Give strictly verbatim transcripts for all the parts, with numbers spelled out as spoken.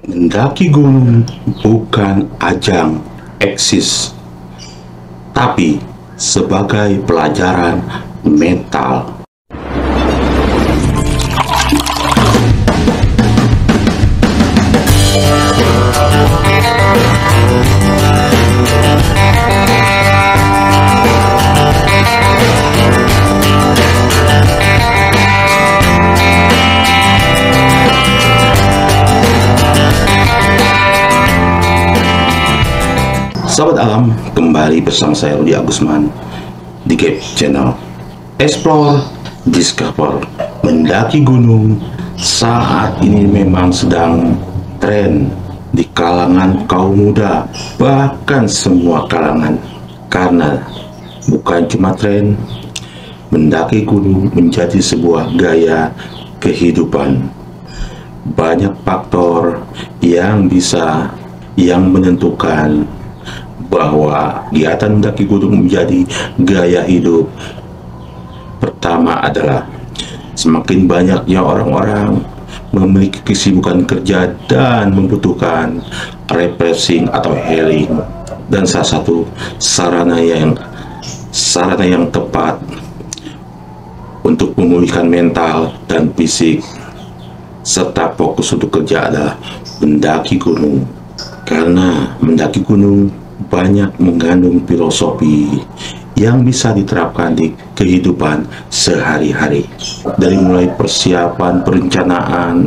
Mendaki gunung bukan ajang eksis, tapi sebagai pelajaran mental. Sahabat alam, kembali bersama saya Rudi Agusman di Gap Channel. Explore, discover, mendaki gunung saat ini memang sedang tren di kalangan kaum muda, bahkan semua kalangan. Karena bukan cuma tren, mendaki gunung menjadi sebuah gaya kehidupan. Banyak faktor yang bisa yang menentukan bahwa kegiatan mendaki gunung menjadi gaya hidup. Pertama adalah semakin banyaknya orang-orang memiliki kesibukan kerja dan membutuhkan refreshing atau healing, dan salah satu sarana yang sarana yang tepat untuk memulihkan mental dan fisik serta fokus untuk kerja adalah mendaki gunung. Karena mendaki gunung banyak mengandung filosofi yang bisa diterapkan di kehidupan sehari-hari, dari mulai persiapan perencanaan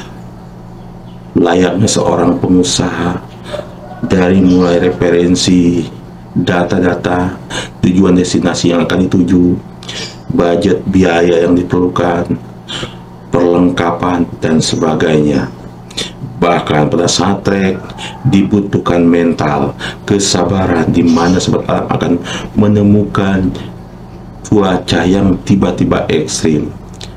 layaknya seorang pengusaha, dari mulai referensi data-data tujuan destinasi yang akan dituju, budget biaya yang diperlukan, perlengkapan dan sebagainya. Bahkan pada saat trek dibutuhkan mental, kesabaran, di mana sobat alam akan menemukan cuaca yang tiba-tiba ekstrim,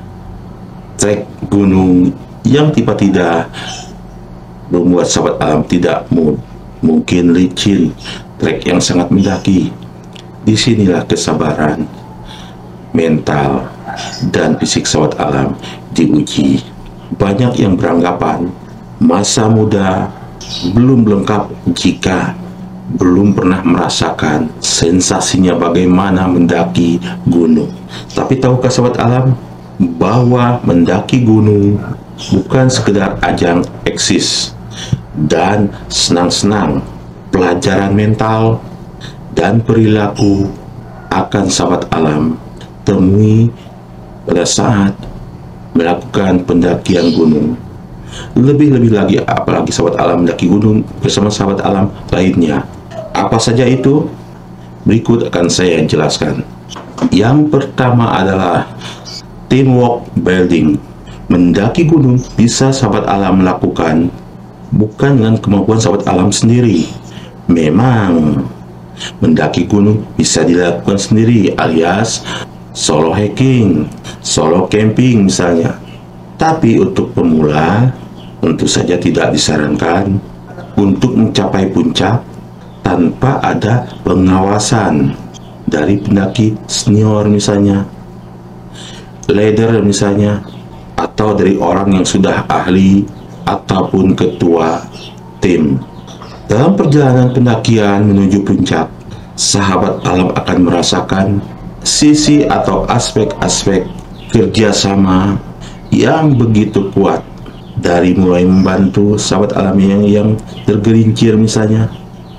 trek gunung yang tiba-tiba membuat sahabat alam tidak mood, mungkin licin, trek yang sangat mendaki. Disinilah kesabaran, mental, dan fisik sahabat alam diuji. Banyak yang beranggapan masa muda belum lengkap jika belum pernah merasakan sensasinya bagaimana mendaki gunung. Tapi tahukah sahabat alam bahwa mendaki gunung bukan sekedar ajang eksis dan senang-senang. Pelajaran mental dan perilaku akan sahabat alam temui pada saat melakukan pendakian gunung. Lebih-lebih lagi apalagi sahabat alam mendaki gunung bersama sahabat alam lainnya. Apa saja itu? Berikut akan saya jelaskan. Yang pertama adalah teamwork building. Mendaki gunung bisa sahabat alam melakukan bukan dengan kemampuan sahabat alam sendiri. Memang mendaki gunung bisa dilakukan sendiri, alias solo hiking, solo camping misalnya. Tapi untuk pemula tentu saja tidak disarankan untuk mencapai puncak tanpa ada pengawasan dari pendaki senior misalnya, leader misalnya, atau dari orang yang sudah ahli ataupun ketua tim. Dalam perjalanan pendakian menuju puncak, sahabat alam akan merasakan sisi atau aspek-aspek kerjasama yang begitu kuat, dari mulai membantu sahabat alam yang, yang tergelincir misalnya,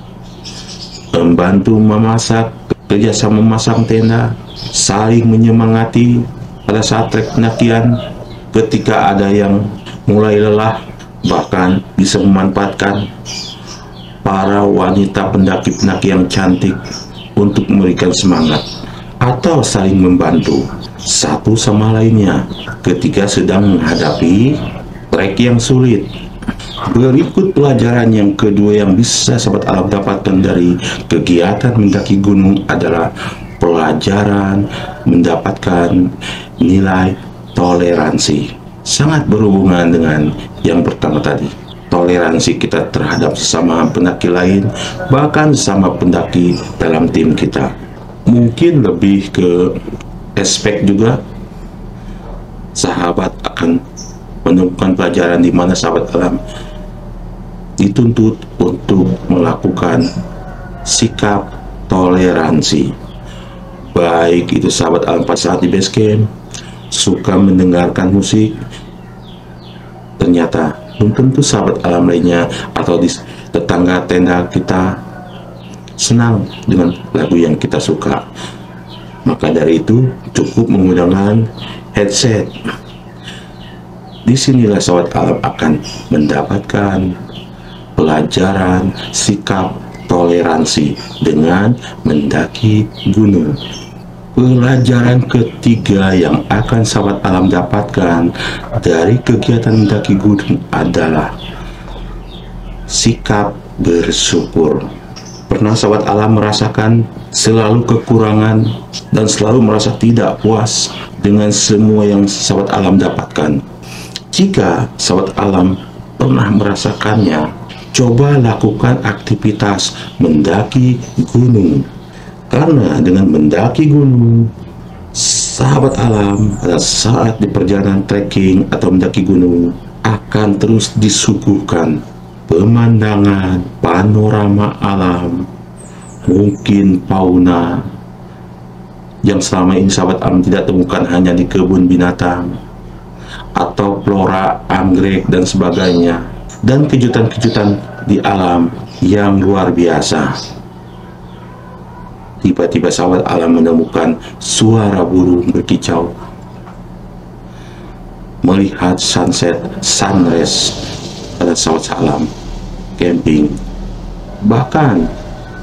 membantu memasak, kerjasama memasang tenda, saling menyemangati pada saat trek pendakian. Ketika ada yang mulai lelah, bahkan bisa memanfaatkan para wanita pendaki-pendaki yang cantik untuk memberikan semangat atau saling membantu satu sama lainnya ketika sedang menghadapi trek yang sulit. Berikut pelajaran yang kedua yang bisa sahabat alam dapatkan dari kegiatan mendaki gunung adalah pelajaran mendapatkan nilai toleransi. Sangat berhubungan dengan yang pertama tadi, toleransi kita terhadap sesama pendaki lain, bahkan sesama pendaki dalam tim kita. Mungkin lebih ke aspek juga sahabat akan menemukan pelajaran di mana sahabat alam dituntut untuk melakukan sikap toleransi. Baik itu sahabat alam pada saat di base camp, suka mendengarkan musik, ternyata belum tentu sahabat alam lainnya atau di tetangga tenda kita senang dengan lagu yang kita suka. Maka dari itu cukup menggunakan headset. Disinilah sahabat alam akan mendapatkan pelajaran sikap toleransi dengan mendaki gunung. Pelajaran ketiga yang akan sahabat alam dapatkan dari kegiatan mendaki gunung adalah sikap bersyukur. Pernah sahabat alam merasakan selalu kekurangan dan selalu merasa tidak puas dengan semua yang sahabat alam dapatkan? Jika sahabat alam pernah merasakannya, coba lakukan aktivitas mendaki gunung. Karena dengan mendaki gunung, sahabat alam pada saat di perjalanan trekking atau mendaki gunung akan terus disuguhkan pemandangan, panorama alam, mungkin fauna yang selama ini sahabat alam tidak temukan hanya di kebun binatang atau flora, anggrek dan sebagainya, dan kejutan-kejutan di alam yang luar biasa. Tiba-tiba sahabat alam menemukan suara burung berkicau, melihat sunset, sunrise pada sahabat alam camping. Bahkan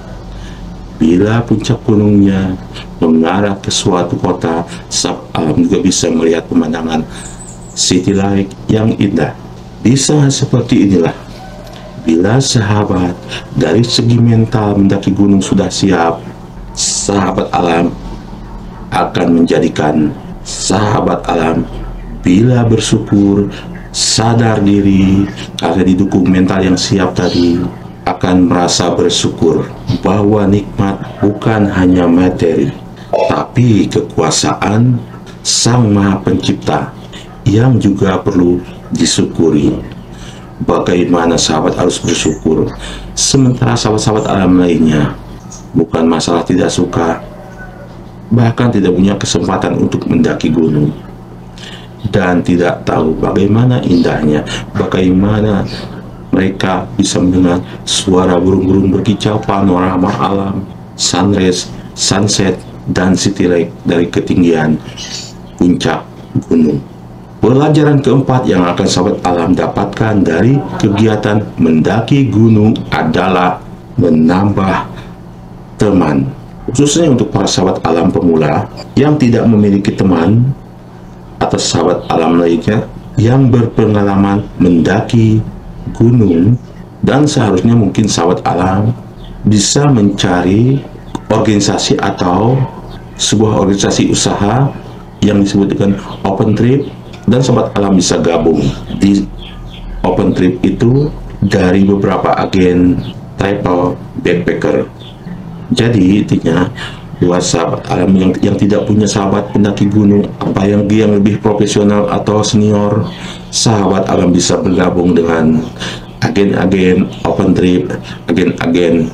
bila puncak gunungnya mengarah ke suatu kota, sahabat alam juga bisa melihat pemandangan city light yang indah. Bisa seperti inilah bila sahabat dari segi mental mendaki gunung sudah siap, sahabat alam akan menjadikan sahabat alam bila bersyukur, sadar diri karena didukung mental yang siap tadi, akan merasa bersyukur bahwa nikmat bukan hanya materi, tapi kekuasaan Sang Maha Pencipta yang juga perlu disyukuri. Bagaimana sahabat harus bersyukur, sementara sahabat-sahabat alam lainnya bukan masalah tidak suka, bahkan tidak punya kesempatan untuk mendaki gunung, dan tidak tahu bagaimana indahnya, bagaimana mereka bisa mendengar suara burung-burung berkicau, panorama alam, sunrise, sunset, dan city light dari ketinggian puncak gunung. Pelajaran keempat yang akan sahabat alam dapatkan dari kegiatan mendaki gunung adalah menambah teman, khususnya untuk para sahabat alam pemula yang tidak memiliki teman atau sahabat alam lainnya yang berpengalaman mendaki gunung. Dan seharusnya mungkin sahabat alam bisa mencari organisasi atau sebuah organisasi usaha yang disebut dengan open trip, dan sahabat alam bisa gabung di open trip itu dari beberapa agen travel backpacker. Jadi intinya buat sahabat alam yang, yang tidak punya sahabat pendaki gunung, apa yang dia yang lebih profesional atau senior, sahabat alam bisa bergabung dengan agen-agen open trip, agen-agen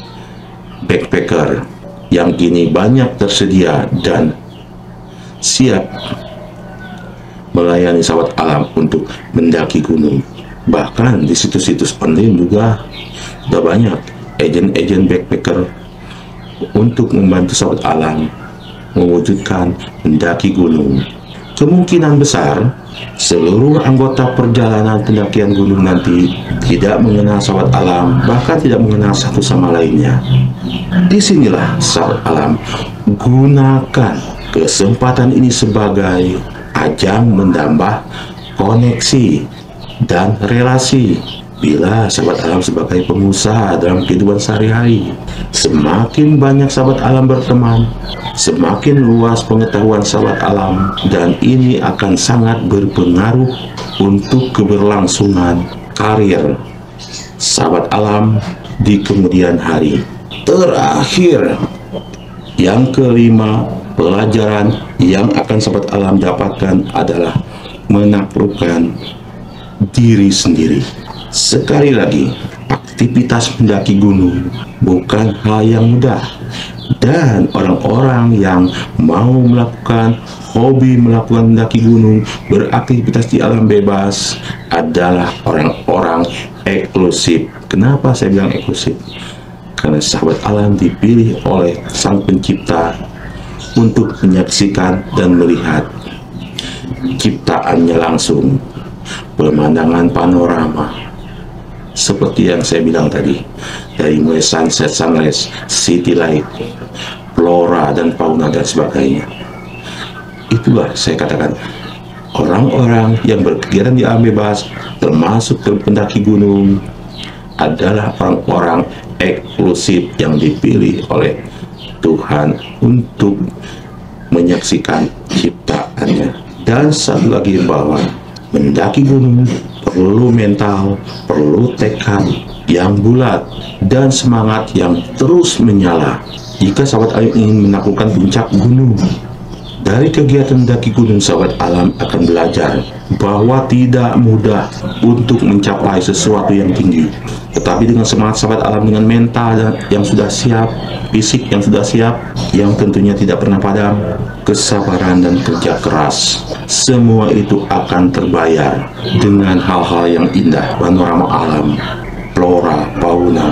backpacker yang kini banyak tersedia dan siap melayani sahabat alam untuk mendaki gunung. Bahkan di situs-situs online juga sudah banyak agen-agen backpacker untuk membantu sahabat alam mewujudkan mendaki gunung. Kemungkinan besar seluruh anggota perjalanan pendakian gunung nanti tidak mengenal sahabat alam, bahkan tidak mengenal satu sama lainnya. Disinilah sahabat alam gunakan kesempatan ini sebagai ajang menambah koneksi dan relasi. Bila sahabat alam sebagai pengusaha dalam kehidupan sehari-hari, semakin banyak sahabat alam berteman, semakin luas pengetahuan sahabat alam, dan ini akan sangat berpengaruh untuk keberlangsungan karir sahabat alam di kemudian hari. Terakhir, yang kelima, pelajaran yang akan sahabat alam dapatkan adalah menaklukkan diri sendiri. Sekali lagi, aktivitas mendaki gunung bukan hal yang mudah, dan orang-orang yang mau melakukan hobi melakukan mendaki gunung, beraktivitas di alam bebas adalah orang-orang eksklusif. Kenapa saya bilang eksklusif? Karena sahabat alam dipilih oleh Sang Pencipta untuk menyaksikan dan melihat ciptaannya langsung, pemandangan panorama seperti yang saya bilang tadi, dari mulai sunset, sunrise, city light, flora dan fauna dan sebagainya. Itulah saya katakan, orang-orang yang berkegiatan di alam bebas, termasuk pendaki gunung, adalah orang-orang eksklusif yang dipilih oleh Tuhan untuk menyaksikan ciptaannya. Dan satu lagi, bahwa mendaki gunung perlu mental, perlu tekad yang bulat dan semangat yang terus menyala. Jika sahabat alam ingin menaklukkan puncak gunung, dari kegiatan mendaki gunung, sahabat alam akan belajar bahwa tidak mudah untuk mencapai sesuatu yang tinggi. Tetapi dengan semangat sahabat alam, dengan mental yang sudah siap, fisik yang sudah siap, yang tentunya tidak pernah padam, kesabaran dan kerja keras, semua itu akan terbayar dengan hal-hal yang indah, panorama alam, flora, fauna,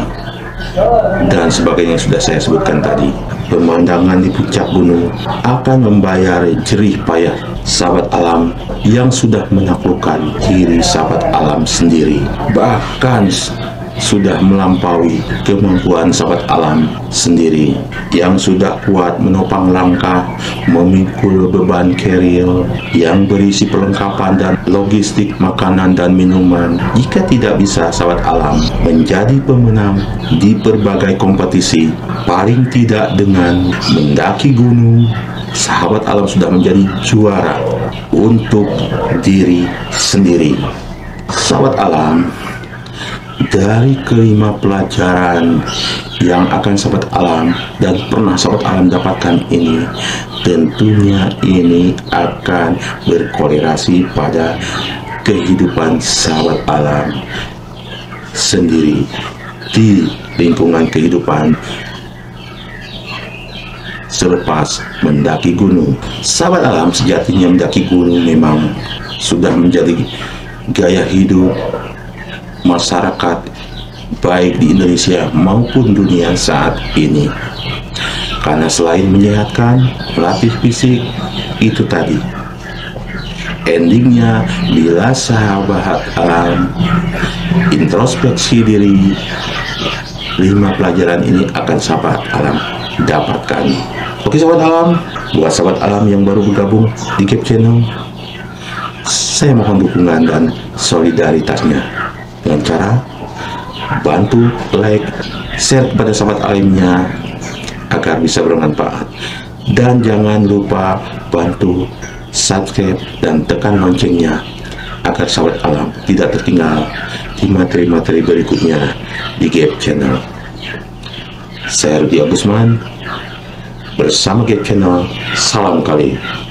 dan sebagainya yang sudah saya sebutkan tadi. Pemandangan di puncak gunung akan membayar jerih payah sahabat alam yang sudah menaklukkan diri sahabat alam sendiri, bahkan sudah melampaui kemampuan sahabat alam sendiri, yang sudah kuat menopang langkah, memikul beban keril yang berisi perlengkapan dan logistik makanan dan minuman. Jika tidak bisa sahabat alam menjadi pemenang di berbagai kompetisi, paling tidak dengan mendaki gunung, sahabat alam sudah menjadi juara untuk diri sendiri. Sahabat alam, dari kelima pelajaran yang akan sahabat alam dan pernah sahabat alam dapatkan ini, tentunya ini akan berkorelasi pada kehidupan sahabat alam sendiri di lingkungan kehidupan selepas mendaki gunung. Sahabat alam, sejatinya mendaki gunung memang sudah menjadi gaya hidup masyarakat baik di Indonesia maupun dunia saat ini. Karena selain menyehatkan, melatih fisik, itu tadi endingnya, bila sahabat alam introspeksi diri, lima pelajaran ini akan sahabat alam dapatkan. Oke sahabat alam, buat sahabat alam yang baru bergabung di Gap Channel, saya mohon dukungan dan solidaritasnya dengan cara bantu like, share kepada sahabat alimnya agar bisa bermanfaat, dan jangan lupa bantu subscribe dan tekan loncengnya agar sahabat alam tidak tertinggal di materi-materi berikutnya di Gap Channel. Saya Rudi Agusman bersama Gap Channel. Salam kali.